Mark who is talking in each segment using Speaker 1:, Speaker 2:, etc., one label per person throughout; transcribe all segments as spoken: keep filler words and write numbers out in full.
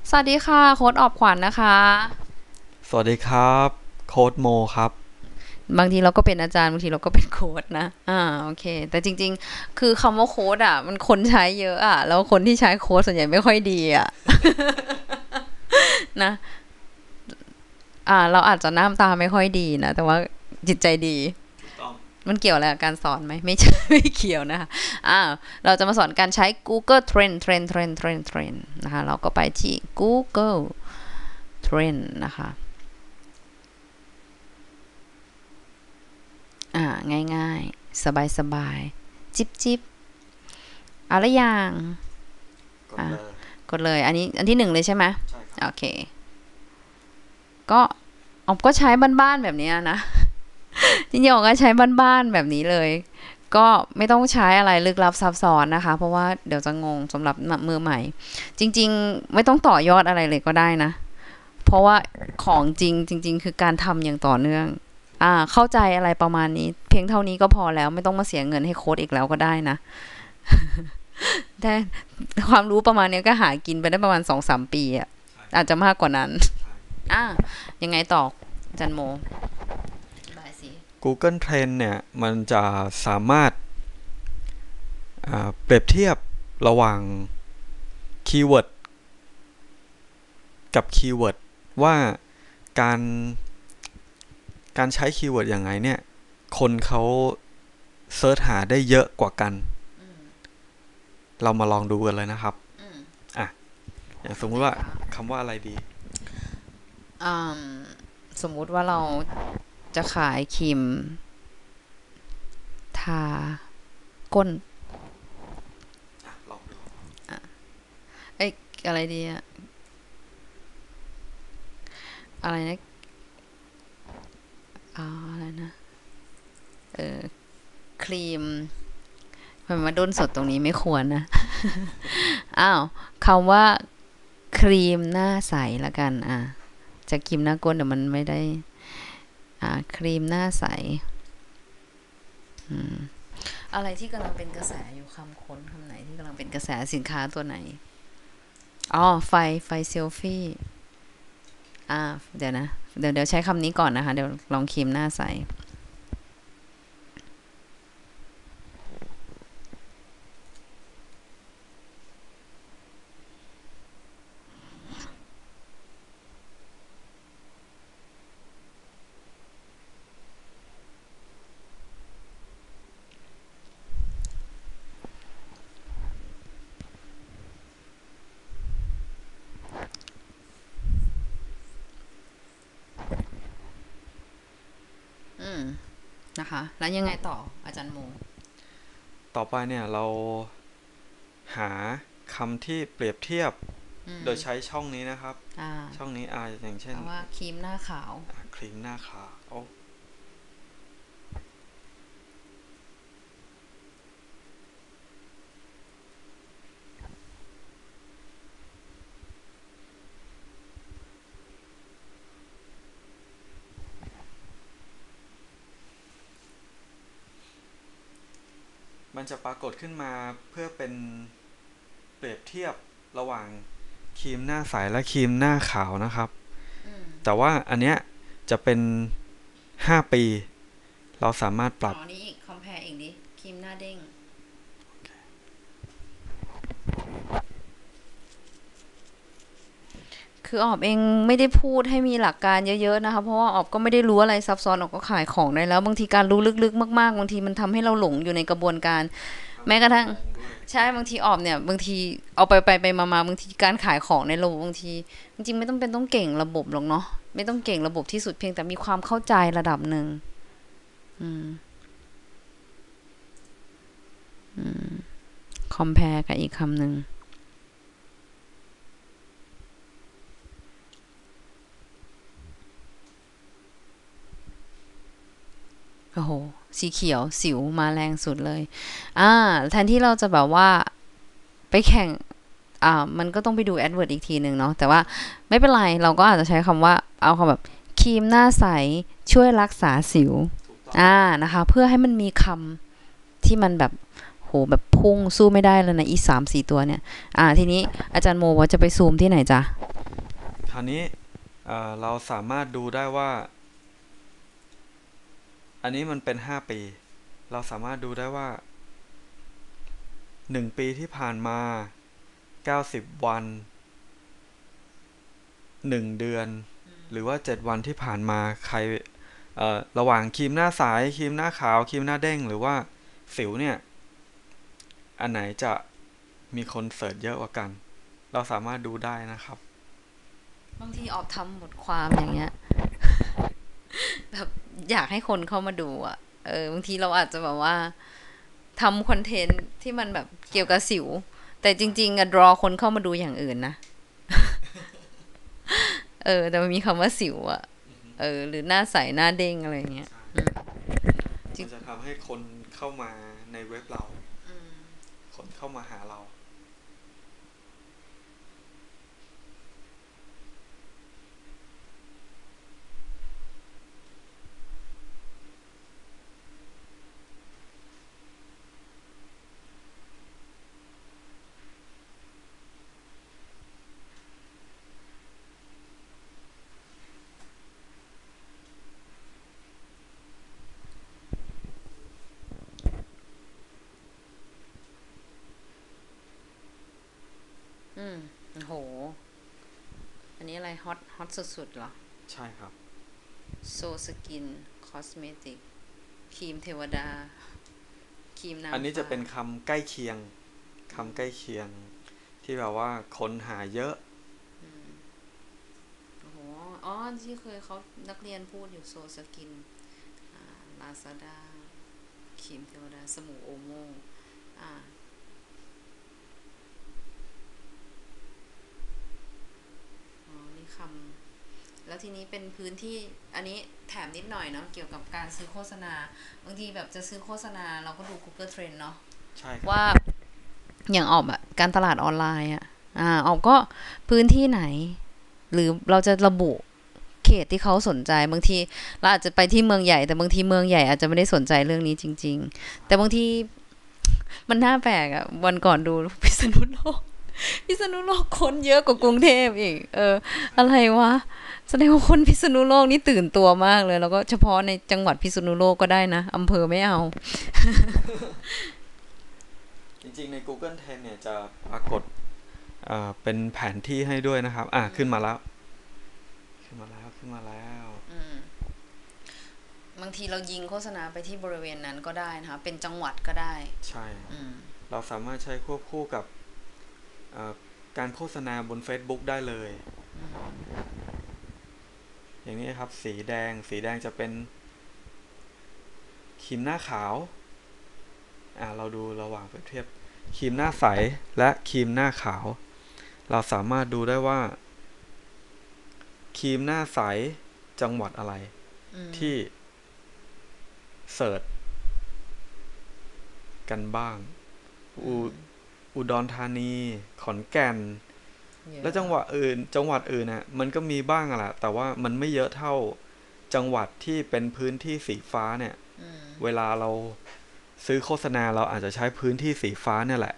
Speaker 1: สวัสดีค่ะโค้ดออบขวัญนะคะ
Speaker 2: สวัสดีครับโค้ดโมครับ
Speaker 1: บางทีเราก็เป็นอาจารย์บางทีเราก็เป็นโค้ดนะอ่าโอเคแต่จริงๆคือคำว่าโค้ดอ่ะมันคนใช้เยอะอ่ะแล้วคนที่ใช้โค้ดส่วนใหญ่ไม่ค่อยดีอ่ะนะอ่าเราอาจจะหน้าตาไม่ค่อยดีนะแต่ว่าจิตใจดี
Speaker 2: ถูกต้อง
Speaker 1: มันเกี่ยวอะไรกับการสอนไหมไม่ใช่ไม่เกี่ยวนะคะอ่าเราจะมาสอนการใช้ Google Trend Trend Trend Trend Trend นะคะเราก็ไปที่ Google Trend นะคะอ่าง่ายๆสบายๆจิบจิบเอาละอย่างอ่า
Speaker 2: กดเลย
Speaker 1: กดเลยอันนี้อันที่หนึ่งเลยใช่ไหม
Speaker 2: ใช่ครับ
Speaker 1: โอเคก็ออมก็ใช้บ้านๆแบบนี้นะจริงๆออมก็ใช้บ้านๆแบบนี้เลยก็ไม่ต้องใช้อะไรลึกลับซับซ้อนนะคะเพราะว่าเดี๋ยวจะงงสำหรับมือใหม่จริงๆไม่ต้องต่อยอดอะไรเลยก็ได้นะเพราะว่าของจริงจริงๆคือการทำอย่างต่อเนื่องอ่าเข้าใจอะไรประมาณนี้เพียงเท่านี้ก็พอแล้วไม่ต้องมาเสียเงินให้โค้ดอีกแล้วก็ได้นะแต่ความรู้ประมาณนี้ก็หากินไปได้ประมาณสองสามปีอะอาจจะมากกว่านั้น
Speaker 2: ใช่
Speaker 1: อ่ะยังไงต่อจันโมบายสิ
Speaker 2: Google Trend เนี่ยมันจะสามารถอ่าเปรียบเทียบระหว่างคีย์เวิร์ดกับคีย์เวิร์ดว่าการการใช้คีย์เวิร์ดอย่างไรเนี่ยคนเขาเซิร์ชหาได้เยอะกว่ากันเรามาลองดูกันเลยนะครับอ่ะอย่างสมมุติว่าคำว่าอะไรดี
Speaker 1: อืมสมมุติว่าเราจะขายครีมทาก้น
Speaker 2: ลองดู
Speaker 1: เอ้ยอะไรดีอะอะไรนะอ่าอะไรนะเออครีมมันมาด้นสดตรงนี้ไม่ควรนะอ้าวคำว่าครีมหน้าใสละกันอ่ะจะครีมหน้าก้นเดี๋ยวมันไม่ได้อ่าครีมหน้าใสอืมอะไรที่กำลังเป็นกระแสอยู่คำค้นคำไหนที่กำลังเป็นกระแสสินค้าตัวไหน อ๋อไฟไฟเซลฟี่อ่าเดี๋ยวนะเดี๋ยวเดี๋ยวใช้คำนี้ก่อนนะคะเดี๋ยวลองครีมหน้าใสอืมนะคะแล้วยังไงต่ออาจารย์โม
Speaker 2: ต่อไปเนี่ยเราหาคำที่เปรียบเทียบ
Speaker 1: อืม
Speaker 2: โดยใช้ช่องนี้นะครับ
Speaker 1: อ่า
Speaker 2: ช่องนี้อ่าอย่างเช่น
Speaker 1: เอาว่าครีมหน้าขาว
Speaker 2: ครีมหน้าขาว มันจะปรากฏขึ้นมาเพื่อเป็นเปรียบเทียบระหว่างครีมหน้าใสและครีมหน้าขาวนะครับแต่ว่าอันเนี้ยจะเป็นห้าปีเราสามารถปรับ
Speaker 1: อ๋อนี่อีกคอมเพลอีกดิครีมหน้าเด้งคือออบเองไม่ได้พูดให้มีหลักการเยอะๆนะคะเพราะว่าออบก็ไม่ได้รู้อะไรซับซ้อนออบก็ขายของได้แล้วบางทีการรู้ลึกๆมากๆบางทีมันทำให้เราหลงอยู่ในกระบวนการแม้กระทั่ง ใช่บางทีออมเนี่ยบางทีเอาไปไปไปมามาบางทีการขายของในระบบบางทีจริงๆไม่ต้องเป็นต้องเก่งระบบหรอกเนาะไม่ต้องเก่งระบบที่สุดเพียงแต่มีความเข้าใจระดับหนึ่งอืมอืมคอม พี เอ อาร์ กับอีกคำหนึ่งโอ้โหสีเขียวสิวมาแรงสุดเลยอ่าแทนที่เราจะแบบว่าไปแข่งอ่ามันก็ต้องไปดูแอดเวิร์ดอีกทีหนึ่งเนาะแต่ว่าไม่เป็นไรเราก็อาจจะใช้คำว่าเอาคำแบบครีมหน้าใสช่วยรักษาสิว อ่านะคะเพื่อให้มันมีคำที่มันแบบโหแบบพุ่งสู้ไม่ได้เลยนะอีสามสี่ตัวเนี่ยอ่าทีนี้อาจารย์โมว่าจะไปซูมที่ไหนจ๊ะ
Speaker 2: คราวนี้เอ่อเราสามารถดูได้ว่าอันนี้มันเป็นห้าปีเราสามารถดูได้ว่าหนึ่งปีที่ผ่านมาเก้าสิบวันหนึ่งเดือนหรือว่าเจ็ดวันที่ผ่านมาใครเอ่อระหว่างครีมหน้าใสครีมหน้าขาวครีมหน้าเด้งหรือว่าสิวเนี่ยอันไหนจะมีคนเสิร์ชเยอะกว่ากันเราสามารถดูได้นะครับ
Speaker 1: บางทีออกทำบทความอย่างเงี้ยแบบอยากให้คนเข้ามาดูอ่ะเออบางทีเราอาจจะแบบว่าทำคอนเทนต์ที่มันแบบเกี่ยวกับสิวแต่จริงๆอะ draw คนเข้ามาดูอย่างอื่นนะเออแต่มันมีคำว่าสิวอ่ะเออหรือหน้าใสหน้าเด้งอะไรเงี้ย
Speaker 2: มันจะทำให้คนเข้ามาในเว็บเราคนเข้ามาหาเรา
Speaker 1: อืมโหอันนี้อะไรฮอตฮอตสุดๆเหรอ
Speaker 2: ใช่ครับ
Speaker 1: โซสกินคอสเมติกครีมเทวดาครีมนางฟ้า
Speaker 2: อันนี้จะเป็นคำใกล้เคียงคำใกล้เคียงที่แบบว่าคนหาเยอะ
Speaker 1: โอ้โหอ๋อที่เคยเขานักเรียนพูดอยู่โซสกินลาซาด้าครีมเทวดาสมูโอโมอ่าอ๋อนี่คำแล้วทีนี้เป็นพื้นที่อันนี้แถมนิดหน่อยเนาะเกี่ยวกับการซื้อโฆษณาบางทีแบบจะซื้อโฆษณาเราก็ดู Google Trend เนาะ
Speaker 2: ใช่ครับ
Speaker 1: ว่าอย่างออกอะการตลาดออนไลน์อะอ่าออกก็พื้นที่ไหนหรือเราจะระบุเขตที่เขาสนใจบางทีเราอาจจะไปที่เมืองใหญ่แต่บางทีเมืองใหญ่อาจจะไม่ได้สนใจเรื่องนี้จริงๆแต่บางทีมันน่าแปลกอะวันก่อนดูพิษณุโลกพิษณุโลกคนเยอะกว่ากรุงเทพอีกเอออะไรวะแสดงว่าคนพิษณุโลกนี่ตื่นตัวมากเลยแล้วก็เฉพาะในจังหวัดพิษณุโลกก็ได้นะอำเภอไม่เอา
Speaker 2: จริงๆใน Google Trends เนี่ยจะปรากฏเอ่อเป็นแผนที่ให้ด้วยนะครับอ่ะขึ้นมาแล้วขึ้นมาแล้วขึ้นมาแล้ว
Speaker 1: บางทีเรายิงโฆษณาไปที่บริเวณนั้นก็ได้นะคะเป็นจังหวัดก็ได้
Speaker 2: ใช่เราสามารถใช้ควบคู่กับการโฆษณาบน Facebook ได้เลยอย่างนี้ครับสีแดงสีแดงจะเป็นครีมหน้าขาวอ่าเราดูระหว่างเปรียบเทียบครีมหน้าใสและครีมหน้าขาวเราสามารถดูได้ว่าครีมหน้าใสจังหวัดอะไรที่เสิร์ชกันบ้างอุอุดรธานีขอนแก่น yeah. แล้วจังหวัดอื่นจังหวัดอื่นน่ะมันก็มีบ้างแหละแต่ว่ามันไม่เยอะเท่าจังหวัดที่เป็นพื้นที่สีฟ้าเนี่ยเวลาเราซื้อโฆษณาเราอาจจะใช้พื้นที่สีฟ้าเนี่ยแหละ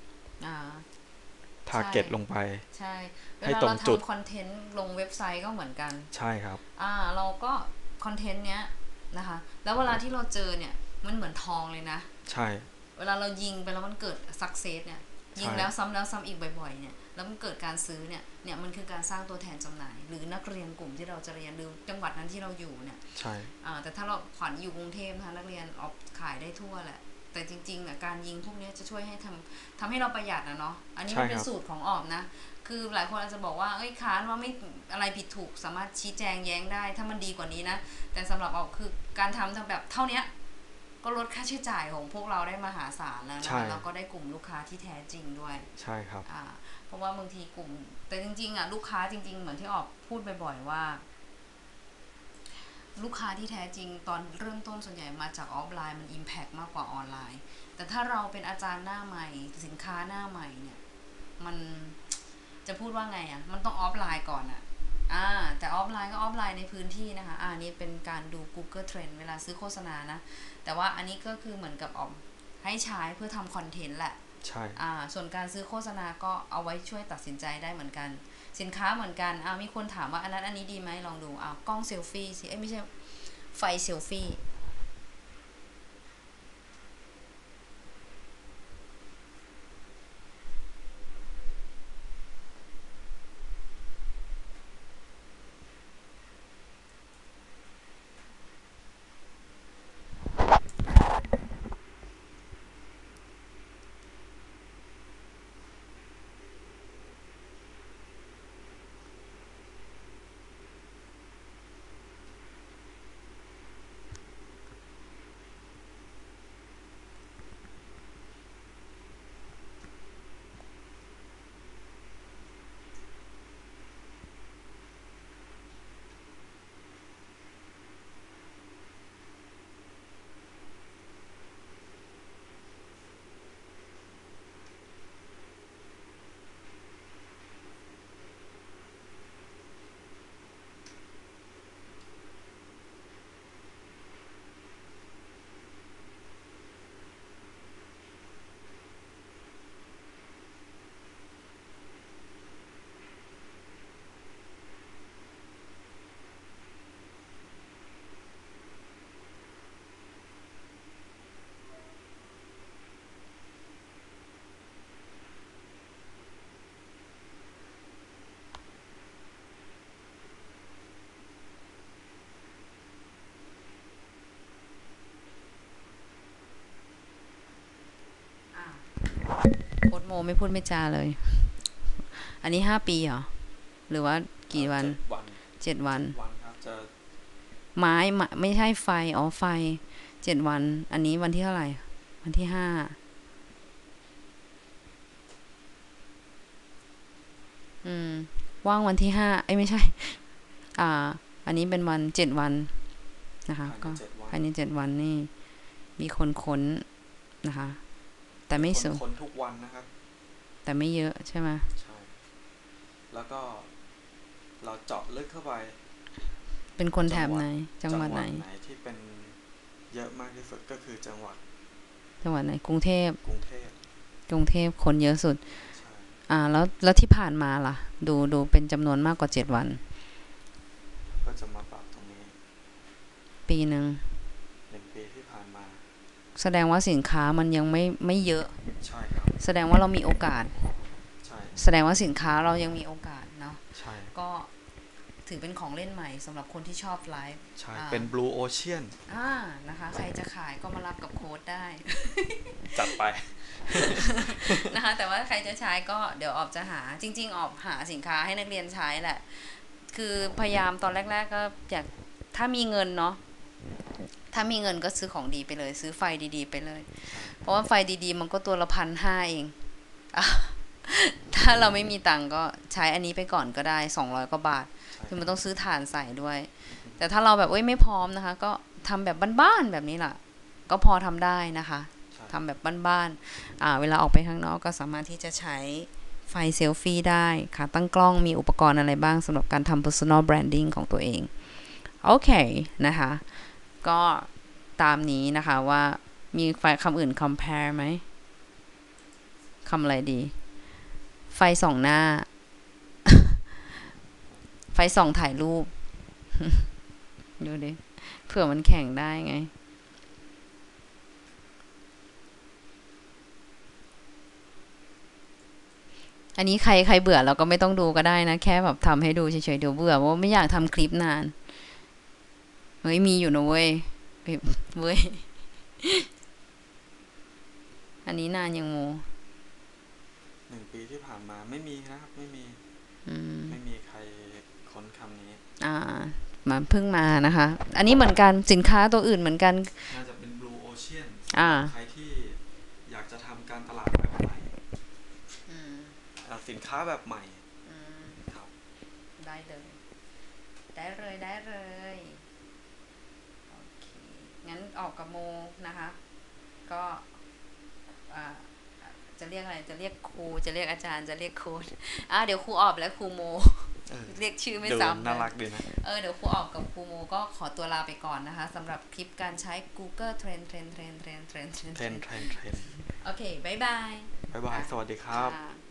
Speaker 2: ทาร์เก็ตลงไป
Speaker 1: ใช่ให้ตรงจุดคอนเทนต์ลงเว็บไซต์ก็เหมือนกัน
Speaker 2: ใช่ครับ
Speaker 1: อ่าเราก็คอนเทนต์เนี้ยนะคะแล้วเวลาที่เราเจอเนี่ยมันเหมือนทองเลยนะ
Speaker 2: ใช่
Speaker 1: เวลาเรายิงไปแล้วมันเกิดสักเซสเนี่ยยิงแล้วซ้ำแล้วซ้ำอีกบ่อยๆเนี่ยแล้วมันเกิดการซื้อเนี่ยเนี่ยมันคือการสร้างตัวแทนจำหน่ายหรือนักเรียนกลุ่มที่เราจะเรียนหรือจังหวัดนั้นที่เราอยู่เนี่ย
Speaker 2: ใช่
Speaker 1: อ่าแต่ถ้าเราขวัญอยู่กรุงเทพนะคะนักเรียนออกขายได้ทั่วแหละแต่จริงๆอ่ะการยิงพวกนี้จะช่วยให้ทำทำให้เราประหยัดนะเนาะอันนี้มันเป็นสูตรของออกนะคือหลายคนอาจจะบอกว่าเอ้ยค้านว่าไม่อะไรผิดถูกสามารถชี้แจงแย้งได้ถ้ามันดีกว่านี้นะแต่สำหรับออกคือการทำแบบเท่านี้ก็ลดค่าใช้จ่ายของพวกเราได้มหาศาลแล้วนะแล้วก็ได้กลุ่มลูกค้าที่แท้จริงด้วย
Speaker 2: ใช่ครับ
Speaker 1: อ่าเพราะว่าบางทีกลุ่มแต่จริงๆอ่ะลูกค้าจริงๆเหมือนที่ออกพูดบ่อยๆว่าลูกค้าที่แท้จริงตอนเริ่มต้นส่วนใหญ่มาจากออฟไลน์มันอิมแพคมากกว่าออนไลน์แต่ถ้าเราเป็นอาจารย์หน้าใหม่สินค้าหน้าใหม่เนี่ยมันจะพูดว่าไงอ่ะมันต้องออฟไลน์ก่อนอ่ะอ่าแต่ออฟไลน์ก็ออฟไลน์ในพื้นที่นะคะอ่านี่เป็นการดู Google Trend เวลาซื้อโฆษณานะแต่ว่าอันนี้ก็คือเหมือนกับออกให้ใช้เพื่อทำคอนเทนต์แหละ
Speaker 2: ใช่
Speaker 1: อ่าส่วนการซื้อโฆษณาก็เอาไว้ช่วยตัดสินใจได้เหมือนกันสินค้าเหมือนกันอ้าวมีคนถามว่าอันนั้นอันนี้ดีไหมลองดูอ้าวกล้องเซลฟี่สิเอ้ยไม่ใช่ไฟเซลฟี่โค้ดโมไม่พูดไม่จาเลยอันนี้ห้าปีเหรอหรือว่ากี่วันเจ็ดวัน
Speaker 2: วันครับจะ
Speaker 1: ไม้ไม่ใช่ไฟอ๋อไฟเจ็ดวันอันนี้วันที่เท่าไหร่วันที่ห้าอืมว่างวันที่ห้าเอ้ยไม่ใช่อ่าอันนี้เป็นวันเจ็ดวันนะคะก็ภายในเจ็ดวันนี่มีคนค้นนะคะแต่ไม่สูง
Speaker 2: คนทุกวันนะครับ
Speaker 1: แต่ไม่เยอะใช่ไหม
Speaker 2: ใช่แล้วก็เราเจาะลึกเข้าไป
Speaker 1: เป็นคนแถบไหนจังหวัดไหน
Speaker 2: ที่เป็นเยอะมากที่สุดก็คือจังหวัด
Speaker 1: จังหวัดไหนกรุงเทพ
Speaker 2: กรุงเทพ
Speaker 1: กรุงเทพคนเยอะสุดอ่าแล้วแล้วที่ผ่านมาล่ะดูดูเป็นจำนวนมากกว่าเจ็ดวัน
Speaker 2: ก็จะมาปรับตรงนี้
Speaker 1: ปีหนึ่ง
Speaker 2: หนึ่งปีที่ผ่านมา
Speaker 1: แสดงว่าสินค้ามันยังไม่ไม่เยอะ
Speaker 2: ใช่ครับ
Speaker 1: แสดงว่าเรามีโอกาส
Speaker 2: ใช่
Speaker 1: แสดงว่าสินค้าเรายังมีโอกาสเนาะ
Speaker 2: ใช่
Speaker 1: ก็ถือเป็นของเล่นใหม่สำหรับคนที่ชอบไลฟ์
Speaker 2: ใช่เป็น Blue Ocean
Speaker 1: อ่านะคะใครจะขายก็มารับกับโค้ดได้
Speaker 2: จัดไป
Speaker 1: นะคะแต่ว่าใครจะใช้ก็เดี๋ยวออกจะหาจริงๆออกหาสินค้าให้นักเรียนใช้แหละคือพยายามตอนแรกๆก็อยากถ้ามีเงินเนาะถ้ามีเงินก็ซื้อของดีไปเลยซื้อไฟดีๆไปเลยเพราะว่าไฟดีๆมันก็ตัวละพันห้าเองถ้าเราไม่มีตังก็ใช้อันนี้ไปก่อนก็ได้สองร้อยกว่าบาทคือมันต้องซื้อถ่านใส่ด้วยแต่ถ้าเราแบบเอ้ยไม่พร้อมนะคะก็ทำแบบบ้านๆแบบนี้แหละก็พอทำได้นะคะทำแบบบ้านๆอ่าเวลาออกไปข้างนอกก็สามารถที่จะใช้ไฟเซลฟี่ได้ค่ะตั้งกล้องมีอุปกรณ์อะไรบ้างสำหรับการทำ personal branding ของตัวเองโอเคนะคะก็ตามนี้นะคะว่ามีไฟคำอื่น compare ไหมคำอะไรดีไฟส่องหน้า ไฟส่องถ่ายรูป ดูดิเผื่อมันแข่งได้ไงอันนี้ใครใครเบื่อเราก็ไม่ต้องดูก็ได้นะแค่แบบทำให้ดูเฉยๆเดี๋ยวเบื่อเพราะไม่อยากทำคลิปนานเฮ้ยมีอยู่นะเว้ยเว้ยอันนี้นานยังโม
Speaker 2: หนึ่งปีที่ผ่านมาไม่มีนะครับไม่มีไม่มีใครค้นคำนี้
Speaker 1: อ่ามาเพิ่งมานะคะอันนี้เหมือนกันสินค้าตัวอื่นเหมือนกัน
Speaker 2: น่าจะเป็น Blue Ocean
Speaker 1: อ่า
Speaker 2: ใครที่อยากจะทำการตลาดแบบใหม่สินค้าแบบใหม่ครับ
Speaker 1: ได้เลยได้เลยได้เลยโอเคงั้นออกกับโมนะคะก็จะเรียกอะไรจะเรียกครูจะเรียกอาจารย์จะเรียกโค้ชอ่ะเดี๋ยวครูออกแล้วครูโมเรียกชื่อไม่ซ้ำ
Speaker 2: น่ารักดีนะ
Speaker 1: เออเดี๋ยวครูออกกับครูโมก็ขอตัวลาไปก่อนนะคะสำหรับคลิปการใช้ Google Trend Trend Trend Trend Trend
Speaker 2: Trend Trend Trend
Speaker 1: โอเคบ๊ายบาย
Speaker 2: บ๊ายบายสวัสดีครับ